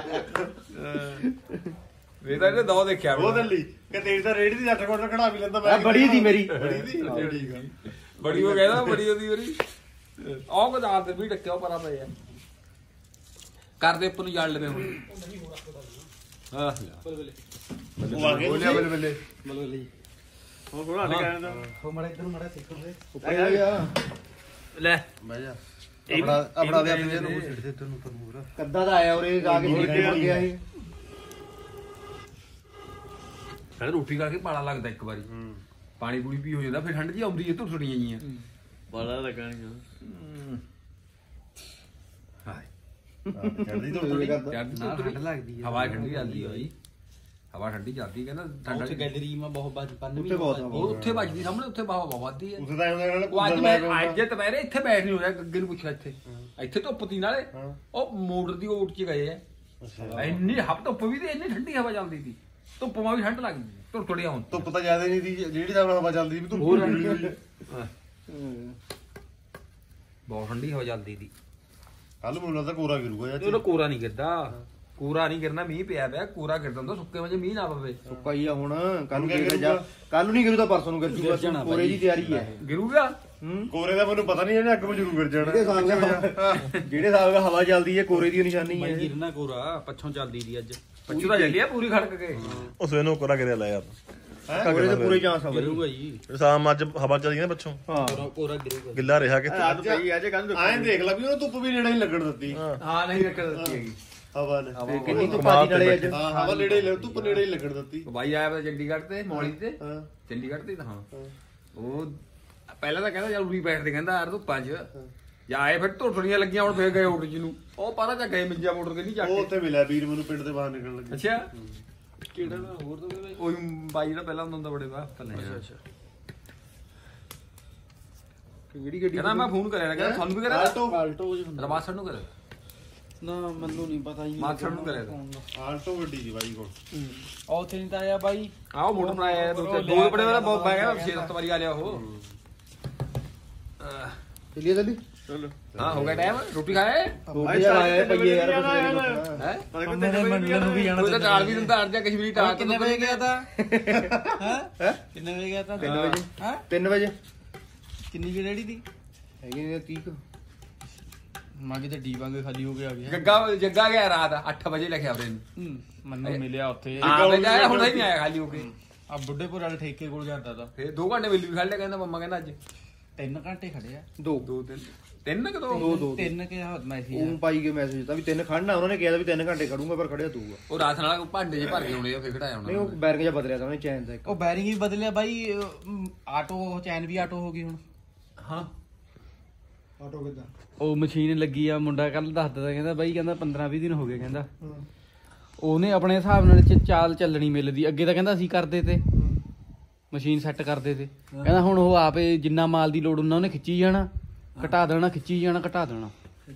ਇਹ ਤਾਂ ਇਹਨੇ ਦੋ ਦੇਖਿਆ ਉਹ ਦਿੱਲੀ ਕਿ ਤੇਰੀ ਤਾਂ ਰੇੜੀ ਦੀ 8 ਕੁਆਂਟਲ ਖੜਾ ਵੀ ਲੈਂਦਾ ਮੈਂ ਬੜੀ ਦੀ ਮੇਰੀ ਬੜੀ ਦੀ ਠੀਕ ਆ ਬੜੀ ਉਹ ਕਹਿੰਦਾ ਬੜੀ ਉਹਦੀ ਵਾਰੀ ਆਹ ਕਦਾਰ ਤੇ ਵੀ ਟੱਕਿਆ ਪਰਾ ਪਿਆ ਕਰਦੇ ਉੱਪਰ ਨੂੰ ਜਾਣ ਲਵੇ ਹੁਣ ਹਾਂ ਉਹ ਆ ਗਏ ਬੋਲਿਆ ਬੱਲੇ ਬੱਲੇ ਮਤਲਬ ਉਹ ਥੋੜਾ ਹਟ ਗਿਆ ਨਾ ਉਹ ਮੜਾ ਇੱਧਰ ਮੜਾ ਸਿੱਖਦੇ ਉੱਪਰ ਆ ਗਿਆ ਲੈ ਬਹਿ ਜਾ ਆਪਣਾ ਦੇ ਆਪਣੇ ਨੂੰ ਛੱਡ ਦੇ ਤੈਨੂੰ ਤੈਨੂੰ ਕੱਦਾ ਦਾ ਆਇਆ ਉਰੇ ਆ ਕੇ ਸਿੱਖ ਗਿਆ ਇਹ ਫਿਰ ਰੋਟੀ ਕਰਕੇ ਪਾਲਾ ਲੱਗਦਾ ਇੱਕ ਵਾਰੀ ਪਾਣੀ ਪੂਣੀ ਪੀ ਹੋ ਜਾਂਦਾ ਫਿਰ ਠੰਡ ਜੀ ਆਉਂਦੀ ਹੈ ਧੁਰਸੜੀਆਂ ਜੀਆਂ ਬੜਾ ਲੱਗਣੀਆਂ ਹਾਏ ਜਲਦੀ ਤੋਂ ਠੰਡ ਲੱਗਦੀ ਹੈ ਹਵਾ ਠੰਡੀ ਚੱਲਦੀ ਹੈ ਬਾਈ ਹਵਾ ਠੰਡੀ ਚੱਲਦੀ ਕਹਿੰਦਾ ਠੰਡਾ ਗੈਲਰੀ ਮਾ ਬਹੁਤ ਬੰਨ ਉੱਤੇ ਬਹੁਤ ਉਹ ਉੱਥੇ ਵੱਜਦੀ ਸਾਹਮਣੇ ਉੱਥੇ ਹਵਾ ਵੱਧਦੀ ਹੈ ਉੱਥੇ ਤਾਂ ਇਹਨਾਂ ਨਾਲ ਉਹ ਅੱਜ ਮੈਂ ਅੱਜ ਦੁਪਹਿਰੇ ਇੱਥੇ ਬੈਠ ਨਹੀਂ ਹੋਇਆ ਗੱਗੇ ਨੂੰ ਪੁੱਛਿਆ ਇੱਥੇ ਧੁੱਪ ਤੀ ਨਾਲੇ ਉਹ ਮੋਟਰ ਦੀ ਓਟ ਚ ਗਏ ਆ ਅੱਛਾ ਇੰਨੀ ਧੁੱਪ ਵੀ ਤੇ ਇੰਨੀ ਠੰਡੀ ਹਵਾ ਚੱਲਦੀ ਸੀ ਧੁੱਪ ਮਾ ਵੀ ਠੰਡ ਲੱਗਦੀ ਸੀ ਥੋੜੀਆਂ ਹੁਣ ਧੁੱਪ ਤਾਂ ਜ਼ਿਆਦਾ ਨਹੀਂ ਸੀ ਜਿਹੜੀ ਤਾਂ ਹਵਾ ਚੱਲਦੀ ਵੀ ਧੁੱਪ ਹੋਰ ਕੱਲ ਬਹੁਤ ਠੰਡੀ ਹਵਾ ਚੱਲਦੀ ਸੀ ਮੈਨੂੰ ਲੱਗਦਾ ਕੋਰਾ ਗਿਰੂਗਾ ਯਾਰ ਉਹਦਾ ਕੋਰਾ ਨਹੀਂ ਗਿਰਦਾ ਕੋਰਾ ਨਹੀਂ ਗਿਰਨਾ, ਮੀਂਹ ਪਿਆ ਕੋਰਾ ਗਿਰਦਾ ਹੁੰਦਾ, ਸੁੱਕੇ ਵਜੇ ਮੀਂਹ ਨਾ ਪਵੇ। ਸੁੱਕਾ ਹੀ ਆ ਹੁਣ, ਕੱਲ ਨੂੰ ਕੱਲ ਨੂੰ ਨਹੀਂ ਗਿਰੂ ਤਾਂ ਪਰਸੋਂ ਨੂੰ ਗਿਰ ਜੂਗਾ। ਕੋਰੇ ਦੀ ਤਿਆਰੀ ਹੈ। ਗਿਰੂਗਾ ਕੋਰੇ ਦਾ ਮੈਨੂੰ ਪਤਾ ਨਹੀਂ, ਇਹਨੇ ਅੱਗ ਵਿੱਚ ਜ਼ਰੂਰ ਗਿਰ ਜਿਹੜੇ ਹਿਸਾਬ ਨਾਲ ਹਵਾ ਚੱਲਦੀ ਹੈ ਕੋਰੇ ਦੀ ਨਿਸ਼ਾਨੀ ਹੈ। ਗਿਰਨਾ ਕੋਰਾ ਪੱਛੋਂ ਚੱਲਦੀ ਦੀ ਅੱਜ, ਪੱਛੋਂ ਤਾਂ ਚੱਲੀ ਆ ਪੂਰੀ ਖੜਕ ਕੇ। ਉਸ ਵੇਲੇ ਨੂੰ ਕੋਰਾ ਗਿਰਿਆ ਲੈ ਯਾਰ ਕੋਰੇ ਦੇ ਪੂਰੇ ਚਾਂਸ ਆ ਗਿਰੂਗਾ ਜੀ, ਸ਼ਾਮ ਅੱਜ ਹਵਾ ਚੱਲਦੀ ਨਾ ਪਿੱਛੋਂ, ਹਾਂ ਕੋਰਾ ਗਿਰੂਗਾ। ਗਿੱਲਾ ਰਿਹਾ ਕਿੱਥੇ ਅੱਜ ਪਈ ਅੱਜ ਕੱਲ ਐਂ ਦੇਖ ਲੈ ਵੀ ਉਹਨੂੰ ਧੁੱਪ ਵੀ ਨੇੜੇ ਹੀ ਲੱਗਣ ਦਿੱਤੀ ਹਾਂ ਨਹੀਂ ਰੱਖ ਦਿੱਤੀ ਹੈਗੀ ਹਵਾ ਨੇ। ਕਿੰਨੀ ਧੁੱਪ ਆਦੀ ਨਾਲੇ ਅੱਜ। ਹਾਂ ਹਵਾ ਨੇੜੇ ਹੀ ਧੁੱਪ ਨੇੜੇ ਹੀ ਲੱਗਣ ਦਿੱਤੀ। ਬਾਈ ਆਇਆ ਵਾ ਚੰਡੀਗੜ੍ਹ ਤੇ ਮੌਲੀ ਤੇ, ਹਾਂ ਚੰਡੀਗੜ੍ਹ ਤੇ ਹਾਂ। ਉਹ ਪਹਿਲਾਂ ਤਾਂ ਕਹਿੰਦਾ ਯਾਰ ਉਰੀ ਬੈਠਦੇ, ਕਹਿੰਦਾ ਯਾਰ ਧੁੱਪਾਂ 'ਚ ਜਾਂ ਆਏ ਫਿਰ ਧੁੱਟੜੀਆਂ ਲੱਗੀਆਂ, ਹੁਣ ਫੇਰ ਗਏ ਉੱਡ ਜੀ ਨੂੰ, ਉਹ ਪਤਾ ਚਾ ਗਏ ਮਿੰਜਾ ਮੋਟਰ ਕੇ ਨਹੀਂ ਜਾ ਉਹ ਕੇ। ਉੱਥੇ ਮਿਲਿਆ ਵੀਰ ਮੈਨੂੰ ਪਿੰਡ ਦੇ ਬਾਹਰ ਨਿਕਲਣ ਲੱਗੇ। ਅੱਛਾ ਕਿਹੜਾ ਹੋਰ ਤਾਂ ਕੋਈ ਬਾਈ ਜਿਹੜਾ ਪਹਿਲਾਂ ਹੁੰਦਾ ਬੜੇ ਬਾਹ ਤਾਂ ਨਹੀਂ। ਅੱਛਾ ਕਿਹੜੀ ਗੱਡੀ ਕਹਿੰਦਾ ਮੈਂ ਫੋਨ ਕਰਿਆ, ਕਹਿੰਦਾ ਤੁਹਾਨੂੰ ਵੀ ਕਰਿਆ, ਆਲਟੋ ਰਮਾਸੜ ਨੂੰ ਕਰਿਆ, ਨਾ ਮੈਨੂੰ ਨਹੀਂ ਪਤਾ ਜੀ। ਮਾਸੜ ਨੂੰ ਕਰਿਆ। ਆਲਟੋ ਗੱਡੀ ਦੀ ਬਾਈ ਕੋਲ। ਉਹ ਉੱਥੇ ਨਹੀਂ ਤਾਂ ਆਇਆ ਬਾਈ। ਆਹ ਮੋਟਰ ਬਣਾਇਆ ਦੋ ਬੜੇ ਵਾਲਾ ਬਹੁਤ ਮੈਂ ਕਹਿੰਦਾ 6-7 ਵਾਰੀ ਆ ਲਿਆ ਉਹ। ਚੱਲੀਏ ਚੱਲੀ ਹਾਂ ਹੋ ਗਿਆ ਟਾਈਮ, ਰੋਟੀ ਖਾਏ ਰੋਟੀ ਆਇਆ ਪਈਏ ਯਾਰ ਹੈ। ਮੇਰੇ ਮੰਡਲ ਨੂੰ ਵੀ ਜਾਣਾ। ਕੋਈ ਤਾਂ ਟਾਲ ਵੀ ਦਿੰਦਾ ਅੜ ਜਾ ਕਸ਼ਮੀਰੀ ਟਾਲ। ਕਿੰਨੇ ਵਜੇ ਗਿਆ ਤਾਂ? ਹੈ ਕਿੰਨੇ ਵਜੇ ਗਿਆ ਤਾਂ? 3 ਵਜੇ। ਹੈ 3 ਵਜੇ ਕਿੰਨੀ ਜੀ ਰੇੜੀ ਦੀ ਹੈਗੀ ਨੇ 30 ਮੈਂ ਕਿਤੇ ਡੀ ਵਾਂਗੇ ਖਾਲੀ ਹੋ ਕੇ ਆ ਗਿਆ। ਜੱਗਾ ਗਿਆ ਰਾਤ 8 ਵਜੇ ਲਿਖਿਆ ਉਹਨੇ ਨੂੰ। ਮੈਨੂੰ ਮਿਲਿਆ ਉੱਥੇ ਆ ਤੇ ਜਾਇਆ ਹੁਣ ਨਹੀਂ ਆਇਆ ਖਾਲੀ ਹੋ ਕੇ। ਆ ਬੁੱਢੇਪੁਰ ਵਾਲੇ ਠੇਕੇ ਕੋਲ ਜਾਂਦਾ ਤਾਂ ਫੇਰ 2 ਘੰਟੇ ਬਿੱਲੀ ਵੀ ਖੜ ਲਿਆ, ਕਹਿੰਦਾ ਮੰਮਾ ਕਹਿੰਦਾ ਅੱਜ 3 ਘੰਟੇ ਖੜਿਆ। 2 ਤਿੰਨ ਕਿ 2 3 ਕੇ ਹੱਥ ਮੈਸੇਜ ਉਹ ਪਾਈ ਕੇ ਮੈਸੇਜ ਤਾਂ ਵੀ 3 ਖੜਨਾ, ਉਹਨਾਂ ਨੇ ਕਿਹਾ ਵੀ 3 ਘੰਟੇ ਖੜੂਗਾ ਪਰ ਖੜਿਆ ਤੂੰ ਆ। ਉਹ ਰਾਤ ਨਾਲ ਭਾਂਡੇ 'ਚ ਭਰ ਕੇ ਆਉਣੇ ਆ, ਫੇਰ ਘਟਾਇਆ ਨਹੀਂ ਹੋਣਾ। ਉਹ ਬੈਰਿੰਗ ਜਿਹਾ ਬਦਲਿਆ ਤਾਂ ਉਹਨੇ ਚੈਨ ਦਾ ਇੱਕ। ਉਹ ਬੈਰਿੰਗ ਵੀ ਬਦਲਿਆ ਬਾਈ। ਆਟੋ ਚੈਨ ਵੀ ਆਟੋ ਹੋ ਗਈ ਹੁਣ। ਹਾਂ ਆਟੋ ਕਿੱਦਾਂ ਉਹ ਮਸ਼ੀਨ ਲੱਗੀ ਆ, ਮੁੰਡਾ ਕੱਲ ਦੱਸਦਾ ਤਾਂ ਕਹਿੰਦਾ ਬਾਈ, ਕਹਿੰਦਾ 15-20 ਦਿਨ ਹੋ ਗਏ, ਕਹਿੰਦਾ ਉਹਨੇ ਆਪਣੇ ਹਿਸਾਬ ਨਾਲ ਚਾਲ ਚੱਲਣੀ ਮਿਲਦੀ। ਅੱਗੇ ਤਾਂ ਕਹਿੰਦਾ ਅਸੀਂ ਕਰਦੇ ਤੇ ਮਸ਼ੀਨ ਸੈੱਟ ਕਰਦੇ ਤੇ, ਕਹਿੰਦਾ ਹੁਣ ਉਹ ਆਪੇ ਜਿੰਨਾ ਮਾਲ ਦੀ ਲੋੜ ਉਹਨਾਂ ਉਹਨੇ ਖਿੱਚੀ ਜਾਣਾ, ਘਟਾ ਦੇਣਾ, ਖਿੱਚੀ ਜਾਣਾ, ਘਟਾ ਦੇਣਾ।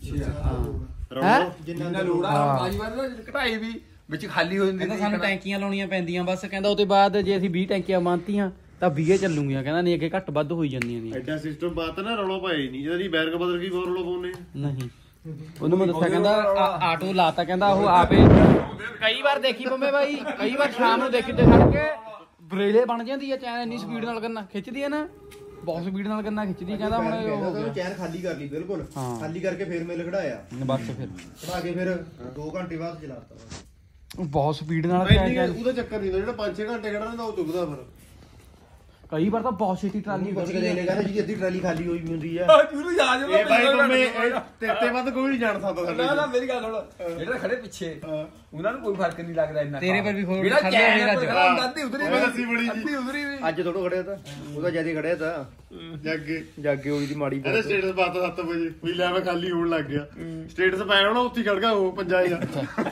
ਹੈ ਜਿੰਨਾ ਲੋੜ ਆ ਬਾਜੀ ਵਾਰ ਘਟਾਈ ਵੀ ਵਿੱਚ ਖਾਲੀ ਹੋ ਜਾਂਦੀ। ਕਹਿੰਦਾ ਸਾਨੂੰ ਟੈਂਕੀਆਂ ਲਾਉਣੀਆਂ ਪੈਂਦੀਆਂ ਬਸ। ਕਹਿੰਦਾ ਉਹਦੇ ਬਾਅਦ ਜੇ ਅਸੀਂ 20 ਟੈਂਕੀਆਂ ਮੰਨਤੀਆਂ ਤਾਂ 20 ਚੱਲੂਗੀਆਂ। ਕਹਿੰਦਾ ਨਹੀਂ ਅੱਗੇ ਘੱਟ ਵੱਧ ਹੋਈ ਜਾਂਦੀਆਂ ਨੇ। ਐਡਾ ਸਿਸਟਮ ਬਾਤ ਨਾ ਰੌਲਾ ਪਾਇਆ ਹੀ ਨਹੀਂ, ਜਿਹੜੀ ਬੈਰਕ ਬਦਲ ਗਈ ਹੋਰ ਰੌਲਾ ਪਾਉਨੇ। ਨਹੀਂ ਉਹਨੂੰ ਮੈਂ ਦੱਸਿਆ, ਕਹਿੰਦਾ ਆਟੋ ਲਾਤਾ, ਕਹਿੰਦਾ ਉਹ ਆਪੇ ਕਈ ਵਾਰ ਦੇਖੀ ਪੰਮੇ ਬਾਈ, ਕਈ ਵਾਰ ਸ਼ਾਮ ਨੂੰ ਦੇਖੀ ਤੇ ਖੜ ਕੇ ਬਰੇਲੇ ਬਣ ਜਾਂਦੀ ਆ ਚੈਨ, ਇੰਨੀ ਸਪੀਡ ਨਾਲ ਗੰਨਾ ਖਿੱਚਦੀ ਆ ਨਾ, ਬਹੁਤ ਸਪੀਡ ਨਾਲ ਗੰਨਾ ਖਿੱਚਦੀ। ਕਹਿੰਦਾ ਹੁਣ ਉਹ ਹੋ ਗਿਆ ਚੈਨ ਖਾਲੀ ਕਰ ਲਈ ਬਿਲਕੁਲ, ਹਾਂ। ਖਾਲੀ ਕਰਕੇ ਫੇਰ ਮੇਲ ਖੜਾਇਆ, ਬਸ ਫਿਰ ਖੜਾ ਕੇ ਫਿਰ 2 ਘੰਟੇ ਬਾਅਦ ਚਲਾਤਾ। ਬਹੁਤ ਸਪੀਡ ਨਾਲ ਉਹਦਾ ਚੱਕਰ ਨਹੀਂ, ਜਿਹੜਾ 5-6 ਘੰਟੇ ਖੜਾ ਰਹਿੰਦਾ ਉਹ ਚੁੱਕਦਾ ਫਿਰ। ਕਈ ਵਾਰ ਤਾਂ ਬਹੁਤ ਛੇਤੀ ਟਰਾਲੀ ਪੁੱਛ ਕੇ ਦੇਖ ਲੈ, ਕਹਿੰਦਾ ਜੀ ਅੱਧੀ ਟਰਾਲੀ ਖਾਲੀ ਹੋਈ ਵੀ ਹੁੰਦੀ ਆ। ਜੂਰੂ ਯਾਦ ਇਹ ਬਾਈ ਮੰਮੇ ਤੇਰੇ ਵੱਧ ਕੋਈ ਨਹੀਂ ਜਾਣ ਸਕਦਾ ਸਾਡੇ ਨਾ ਮੇਰੀ ਗੱਲ ਸੁਣ, ਜਿਹੜੇ ਖੜੇ ਪਿੱਛੇ ਉਹਨਾਂ ਨੂੰ ਕੋਈ ਫਰਕ ਨਹੀਂ ਲੱਗਦਾ ਇੰਨਾ। ਤੇਰੇ ਪਰ ਵੀ ਹੋਰ ਜਿਹੜਾ ਖੜਿਆ ਚੈਨ ਅੱਜ। ਖੜਾ ਅੱਧੀ ਉਧਰੀ ਉਹ ਦੱਸੀ ਬੜੀ ਜੀ। ਅੱਧੀ ਉਧਰੀ ਵੀ ਅੱਜ ਥੋੜਾ ਖੜਿਆ ਤਾਂ, ਉਹਦਾ ਜਿਆਦਾ ਖੜਿਆ ਤਾਂ ਜਾਗੇ ਜਾਗੇ ਹੋਈ ਦੀ ਮਾੜੀ ਇਹਦੇ ਸਟੇਟਸ ਪਾਤਾ 7 ਵਜੇ ਵੀ ਲੈ ਮੈਂ ਖਾਲੀ ਹੋਣ ਲੱਗ ਗਿਆ। ਸਟੇਟਸ ਪਾਇਆ ਹੋਣਾ ਉੱਥੇ ਖੜ ਗਿਆ ਉਹ ਪੰਜਾ ਜਾ।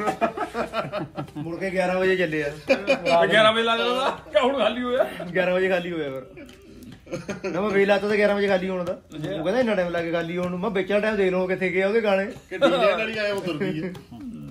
ਮੁੜ ਕੇ 11 ਵਜੇ ਚੱਲੇ ਆ। 11 ਵਜੇ ਲੱਗ ਜਾਂਦਾ ਕਿ ਹੁਣ ਖਾਲੀ ਹੋਇਆ। 11 ਵਜੇ ਖਾਲੀ ਹੋਇਆ ਫਿਰ ਨਾ ਮੈਂ ਵੇਲਾ ਤਾਂ 11 ਵਜੇ ਖਾਲੀ ਹੋਣ ਦਾ। ਉਹ ਕਹਿੰਦਾ ਇੰਨਾ ਟਾਈਮ ਲੱਗੇ ਖਾਲੀ ਹੋਣ ਨੂੰ। ਮੈਂ ਵਿੱਚ ਵਾਲਾ ਟਾਈਮ ਦੇਖ ਲਵਾਂ ਕਿੱਥੇ ਗਿਆ ਉਹਦੇ ਗਾਣੇ। ਕਿ ਡੀਜੇ ਨਾਲ ਹੀ ਆਇਆ ਉਹ ਤੁਰਦੀ ਹੈ।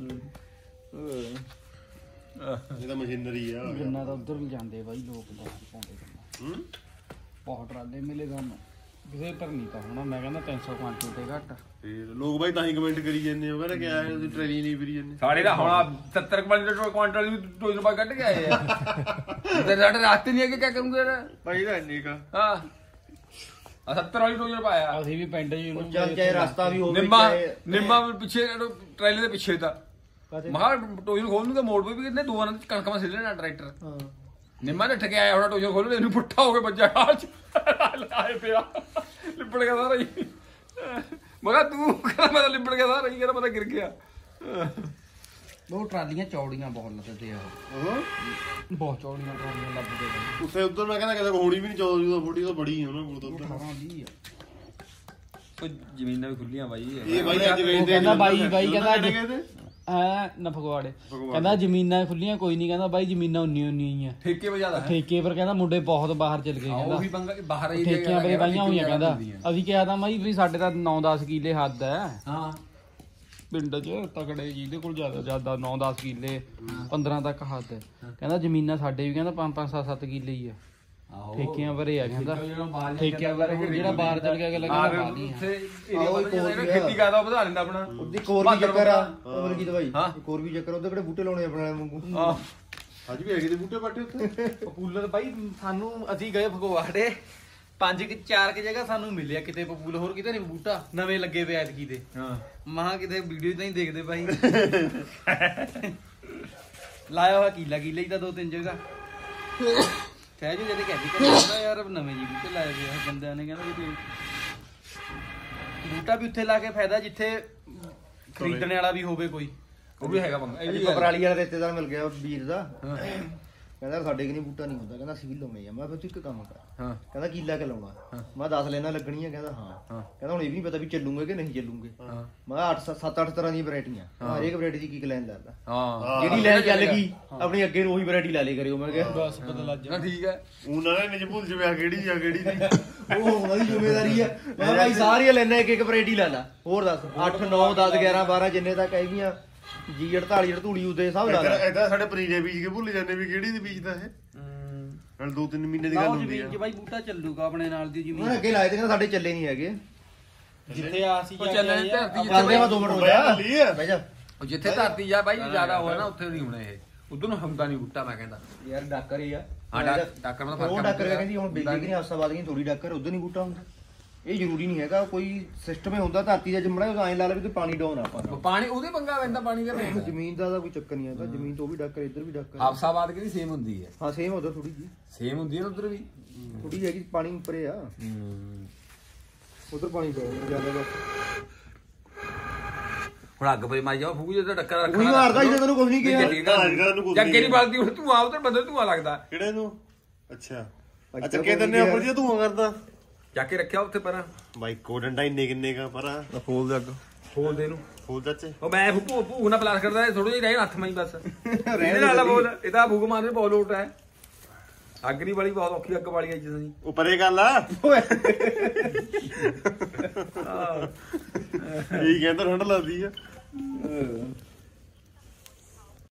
ਇਹ ਤਾਂ ਮਸ਼ੀਨਰੀ ਆ। ਜਿੰਨਾ ਤਾਂ ਉਧਰ ਜਾਂਦੇ ਬਾਈ ਲੋਕ ਬਹੁਤ ਪਾਉਂਦੇ ਗੰਨਾ। ਬਹੁਤ ਟਰਾਲੇ ਮਿਲੇ ਗੰਨ ਕਿਸੇ ਪਰ ਨਹੀਂ ਤਾਂ ਹੋਣਾ। ਮੈਂ ਕਹਿੰਦਾ 300 ਕੁਆਂਟਲ ਤੇ ਘੱਟ। ਲੋਕ ਬਾਈ ਤਾਂ ਹੀ ਕਮੈਂਟ ਕਰੀ ਜਾਂਦੇ ਹੋ, ਕਹਿੰਦਾ ਕਿ ਆਏ ਤੁਸੀਂ ਟ੍ਰੇਲੀ ਨਹੀਂ ਫਿਰੀ ਜਾਂਦੇ। ਸਾਡੇ ਦਾ ਹੁਣ 70 ਕੁਆਂਟਲ ਵੀ 2 ਰੁਪਏ ਕੱਢ ਕੇ ਆਏ ਆ। ਤੇ ਸਾਡੇ ਰਾਸਤੇ ਨਹੀਂ ਹੈ ਕਿ ਕੀ ਕਰੂੰਗੇ ਯਾਰ। ਭਾਈ ਦਾ ਇੰਨੇ ਕਾ ਹਾਂ ਆ 70 ਵਾਲੀ 2 ਰੁਪਏ ਆਇਆ। ਅਸੀਂ ਵੀ ਪਿੰਡ ਜੀ ਉਹਨੂੰ ਚੱਲ ਚਾਹੇ ਰਸਤਾ ਵੀ ਹੋਵੇ ਨਿੰਮਾ ਪਿੱਛੇ ਟ੍ਰੇਲੇ ਦੇ ਪਿੱਛੇ ਤਾਂ ਮਹਾ ਟੋਜਨ ਖੋਲ ਦੂੰਗਾ ਮੋੜ ਪੇ ਵੀ ਕਿੰਨੇ ਦੋ ਵਾਰਾਂ ਕਣਕਾਂ ਮਾ ਸਿੱਲਣਾ ਟਰੈਕਟਰ। ਨਿੰਮਾ ਨੇ ਠਕਿਆ ਆਇਆ ਹੁਣ ਟੋਜਨ ਖੋਲ ਇਹਨੂੰ ਪੁੱਠਾ ਹੋ ਕੇ ਵੱਜਾ ਹਾਲ ਚ ਲਾਏ ਪਿਆ ਲਿਪੜ ਗਿਆ ਸਾਰਾ ਹੀ। ਮਗਾ ਤੂੰ ਕਹਿੰਦਾ ਮੈਂ ਤਾਂ ਲਿਪੜ ਗਿਆ ਸਾਰਾ ਹੀ, ਕਹਿੰਦਾ ਮੈਂ ਤਾਂ ਗਿਰ ਗਿਆ। ਉਹ ਟਰਾਲੀਆਂ ਚੌੜੀਆਂ ਬਹੁਤ ਲੱਦਦੇ ਆ। ਬਹੁਤ ਚੌੜੀਆਂ ਟਰਾਲੀਆਂ ਲੱਦਦੇ ਆ। ਉੱਥੇ ਉਧਰ ਮੈਂ ਕਹਿੰਦਾ ਕਿਸੇ ਹੋਣੀ ਵੀ ਨਹੀਂ 14 ਫੁੱਟੀ ਤਾਂ ਬੜੀ ਉਹਨਾਂ ਕੋਲ ਤਾਂ 18-20 ਆ। ਕੋਈ ਜ਼ਮੀਨਾਂ ਵੀ ਖੁੱਲੀਆਂ ਬਾਈ। ਇਹ ਬਾਈ ਅੱਜ ਉਹ ਵੇਚਦੇ ਕਹਿੰਦਾ ਬਾਈ ਕਹਿੰਦਾ ਹੈ ਨਾ ਫਗਵਾੜੇ, ਕਹਿੰਦਾ ਜ਼ਮੀਨਾਂ ਖੁੱਲੀਆਂ ਕੋਈ ਨਹੀਂ, ਕਹਿੰਦਾ ਬਾਈ ਜ਼ਮੀਨਾਂ ਉਨੀਆਂ ਹੀ ਆ। ਠੇਕੇ ਵਜਾਦਾ ਠੇਕੇ ਪਰ ਕਹਿੰਦਾ ਮੁੰਡੇ ਬਹੁਤ ਬਾਹਰ ਚਲ ਗਏ। ਉਹੀ ਕਹਿੰਦਾ ਬੰਗਾ ਬਾਹਰ ਹੀ ਠੇਕਿਆਂ ਪਰੇ ਬਾਈਆਂ ਹੋਈਆਂ। ਕਹਿੰਦਾ ਅਸੀਂ ਕਿਹਾ ਤਾਂ ਬਾਈ ਵੀ ਸਾਡੇ ਤਾਂ 9-10 ਕਿੱਲੇ ਹੱਦ ਹੈ ਹਾਂ ਪਿੰਡ 'ਚ ਤਕੜੇ ਜਿਹਦੇ ਕੋਲ ਜ਼ਿਆਦਾ 9-10 ਕਿੱਲੇ 15 ਤੱਕ ਹੱਦ ਹੈ। ਕਹਿੰਦਾ ਜ਼ਮੀਨਾਂ ਸਾਡੇ ਵੀ ਕਹਿੰਦਾ 5-5 7-7 ਕਿੱਲੇ ਹੀ ਆ। ਠੇਕਿਆਂ ਬਾਰੇ ਆ ਕਹਿੰਦਾ ਠੇਕਿਆਂ ਬਾਰੇ ਹੁਣ ਜਿਹੜਾ ਬਾਹਰ ਚਲ ਗਿਆ ਲੱਗਾ ਪਾਣੀ ਖੇਤੀ ਕਰਦਾ ਵਧਾ ਲੈਂਦਾ ਆਪਣਾ ਉਹਦੀ ਕੋਰ ਵੀ ਚੱਕਰ ਆ ਹੋਰ ਕੀ ਦਵਾਈ ਕੋਰ ਵੀ ਚੱਕਰ ਉਹਦੇ ਕਿਹੜੇ ਬੂਟੇ ਲਾਉਣੇ ਆਪਣੇ ਵਾਲੇ ਵਾਂਗੂ ਅੱਜ ਵੀ ਹੈਗੇ ਤੇ ਬੂਟੇ ਬਾਟੇ ਉੱਥੇ ਪਪੂਲਰ ਬਾਈ ਸਾਨੂੰ ਅਸੀਂ ਗਏ ਫਗਵਾੜੇ 4 ਜਗ੍ਹਾ ਸਾਨੂੰ ਮਿਲਿਆ ਕਿਤੇ ਪਪੂਲ ਹੋਰ ਕਿਤੇ ਨਹੀਂ ਬੂਟਾ ਨਵੇਂ ਲੱਗੇ ਪਏ ਐਤਕੀ ਦੇ ਮਹਾ ਕਿਤੇ ਵੀਡੀਓ ਤਾਂ ਹੀ ਦੇਖਦੇ ਬਾਈ ਲਾਇਆ ਹੋਇਆ ਕੀਲਾ ਹੀ ਤਾਂ 2-3 ਜਗ੍ਹਾ ਸਹਿਜ ਜਿਹੜੇ ਕਹਿੰਦੇ ਯਾਰ ਨਵੇਂ ਜੀ ਬੂਟੇ ਲਾਏ ਹੋਏ ਆ ਬੰਦਿਆਂ ਨੇ ਕਹਿੰਦਾ ਵੀ ਬੂਟਾ ਵੀ ਉੱਥੇ ਲਾ ਕੇ ਫਾਇਦਾ ਜਿੱਥੇ ਖਰੀਦਣ ਵਾਲਾ ਵੀ ਹੋਵੇ ਕੋਈ ਉਹ ਵੀ ਹੈਗਾ ਬੰਦਾ ਇਹ ਪਰਾਲੀ ਵਾਲਾ ਰਿਸ਼ਤੇਦਾਰ ਮਿਲ ਗਿਆ ਵੀਰ ਦਾ ਕਹਿੰਦਾ ਸਾਡੇ ਕਿ ਨਹੀਂ ਬੂਟਾ ਨਹੀਂ ਹੁੰਦਾ ਕਹਿੰਦਾ ਅਸੀਂ ਵੀ ਲਾਉਣੇ ਆ ਮੈਂ ਫਿਰ ਤੂੰ ਇੱਕ ਕੰਮ ਕਰ ਕਹਿੰਦਾ ਕੀਲਾ ਕਿ ਲਾਉਣਾ ਮੈਂ 10 ਲੈਣਾ ਲੱਗਣੀਆਂ ਕਹਿੰਦਾ ਹਾਂ ਕਹਿੰਦਾ ਹੁਣ ਇਹ ਵੀ ਨਹੀਂ ਪਤਾ ਵੀ ਚੱਲੂਗੇ ਕਿ ਨਹੀਂ ਚੱਲੂਗੇ ਮੈਂ 7-8 ਤਰ੍ਹਾਂ ਦੀਆਂ ਵੈਰਾਈਟੀਆਂ ਹਰੇਕ ਵੈਰਾਈਟੀ ਦੀ ਕੀ ਲੈਣ ਲੈਂਦਾ ਜਿਹੜੀ ਲੈਣ ਚੱਲ ਗਈ ਆਪਣੀ ਅੱਗੇ ਨੂੰ ਉਹੀ ਵੈਰਾਈਟੀ ਲਾ ਲੇ ਕਰਿਓ ਮੈਂ ਕਿਹਾ ਬਸ ਪਤਾ ਲੱਗ ਜਾ ਠੀਕ ਹੈ ਉਹਨਾਂ ਨੇ ਨਿਜ ਭੁੱਲ ਜਵੇ ਕਿਹੜੀ ਆ ਕਿਹੜੀ ਨਹੀਂ ਉਹ ਉਹਨਾਂ ਦੀ ਜ਼ਿੰਮੇਵਾਰੀ ਆ ਮੈਂ ਭਾਈ ਸਾਰੀਆਂ ਲੈਣਾ ਇੱਕ ਵੈਰਾਈਟੀ ਲੈ ਲਾ ਹੋਰ ਦੱਸ 8 9 10 11 12 ਜਿੰਨੇ ਤੱਕ ਹੈਗੀਆਂ ਜੀ 48 ਧੂੜੀ ਉਹਦੇ ਸਭ ਲਾ ਲੈ ਇਦਾਂ ਸਾਡੇ ਪਨੀਰੇ ਬੀਜ ਕੇ ਭੁੱਲ ਜਾਂਦੇ ਵੀ ਕਿਹੜੀ ਦੀ ਬੀਜਦਾ ਇਹ ਨਾਲ 2-3 ਮਹੀਨੇ ਦੀ ਗੱਲ ਹੁੰਦੀ ਆ ਜ਼ਮੀਨ 'ਚ ਬਾਈ ਬੂਟਾ ਚੱਲੂਗਾ ਆਪਣੇ ਨਾਲ ਦੀ ਜ਼ਮੀਨ ਉਹਨਾਂ ਅੱਗੇ ਲਾਏ ਤੇ ਕਹਿੰਦਾ ਸਾਡੇ ਚੱਲੇ ਨਹੀਂ ਹੈਗੇ ਜਿੱਥੇ ਆ ਸੀ ਚੱਲਣ ਧਰਤੀ ਕਰਦੇ ਮੈਂ 2 ਮਿੰਟ ਹੋ ਗਿਆ ਲਈ ਆ ਬਹਿ ਜਾ ਉਹ ਜਿੱਥੇ ਧਰਤੀ ਆ ਬਾਈ ਜ਼ਿਆਦਾ ਹੋਇਆ ਨਾ ਉੱਥੇ ਨਹੀਂ ਹੋਣਾ ਇਹ ਉਧਰ ਨੂੰ ਹੁੰਦਾ ਨਹੀਂ ਬੂਟਾ ਮੈਂ ਕਹਿੰਦਾ ਯਾਰ ਡਾਕਰ ਹੀ ਆ ਹਾਂ ਡਾਕਰ ਦਾ ਉਹ ਡਾਕਰ ਕਹਿੰਦੀ ਹੁਣ ਬਿਜਲੀ ਕਿ ਨਹੀਂ ਹਫਸਾਬਾਦ ਨਹੀਂ ਥੋੜੀ ਡਾਕਰ ਉਧਰ ਨਹੀਂ ਬੂਟਾ ਹੁੰਦਾ ਇਹ ਜ਼ਰੂਰੀ ਨਹੀਂ ਹੈਗਾ ਕੋਈ ਸਿਸਟਮ ਹੀ ਹੁੰਦਾ ਧਰਤੀ ਦਾ ਜੰਮਣਾ ਉਹ ਐਂ ਲਾ ਲੇ ਵੀ ਪਾਣੀ ਡਾਉਣ ਆਪਾਂ ਪਾਣੀ ਉਹਦੇ ਪੰਗਾ ਪੈਂਦਾ ਪਾਣੀ ਦਾ ਜ਼ਮੀਨ ਦਾ ਤਾਂ ਕੋਈ ਚੱਕਰ ਨਹੀਂ ਹੈਗਾ ਜ਼ਮੀਨ ਤੋਂ ਵੀ ਡਾਕਰ ਇੱਧਰ ਵੀ ਡਾਕਰ ਹਾਫਸਾਬਾਦ ਕਿਹਦੀ ਸੇਮ ਹੁੰਦੀ ਹੈ ਹਾਂ ਸੇਮ ਉਧਰ ਥੋੜੀ ਜੀ ਸੇਮ ਹੁੰਦੀ ਹੈ ਉਧਰ ਵੀ ਥੋੜੀ ਹੈਗੀ ਪਾਣੀ ਉੱਪਰੇ ਆ ਉਧਰ ਪਾਣੀ ਪੈ ਜ਼ਿਆਦਾ ਬਸ ਹੁਣ ਅੱਗ ਪਈ ਮਾਈ ਜਾਓ ਫੂਕ ਜੇ ਡੱਕਾ ਰੱਖਣਾ ਉਹੀ ਮਾਰਦਾ ਜੀ ਤੈਨੂੰ ਕੁਝ ਨਹੀਂ ਕਿਹਾ ਜੱਗੇ ਨਹੀਂ ਬਲਦੀ ਹੁਣ ਤੂੰ ਆ ਉਧਰ ਬੰਦੇ ਧੂਆ ਲੱਗਦਾ ਕਿਹੜੇ ਨੂੰ ਅੱਛਾ ਚੱਕੇ ਦਿੰਨੇ ਉੱਪਰ ਜੇ ਧੂਆਂ ਕਰਦਾ ਜਾ ਕੇ ਰੱਖਿਆ ਉੱਥੇ ਪਰਾਂ ਬਾਈ ਕੋ ਡੰਡਾ ਇੰਨੇ ਕਿੰਨੇ ਕਾ ਪਰਾਂ ਫੋਲ ਦੇ ਅੱਗ ਫੋਲ ਦੇ ਨੂੰ ਫੂਲ ਚਾਚੇ ਉਹ ਮੈਂ ਭੂਗ ਨਾਲ ਪਲਾਸ ਕਰਦਾ ਥੋੜਾ ਜਿਹਾ ਰਹਿ ਹੱਥ ਮਾਈ ਬਸ ਇਹਦੇ ਨਾਲ ਬੋਲ ਇਹਦਾ ਭੂਗ ਮਾਰਨੇ ਬਹੁਤ ਲੋਟ ਹੈ ਅੱਗ ਨਹੀਂ ਵਾਲੀ ਬਹੁਤ ਔਖੀ ਅੱਗ ਵਾਲੀ ਆਈ ਤੁਸੀਂ ਉਹ ਪਰੇ ਗੱਲ ਆ ਇਹੀ ਕਹਿੰਦਾ ਠੰਡ ਲੱਗਦੀ ਆ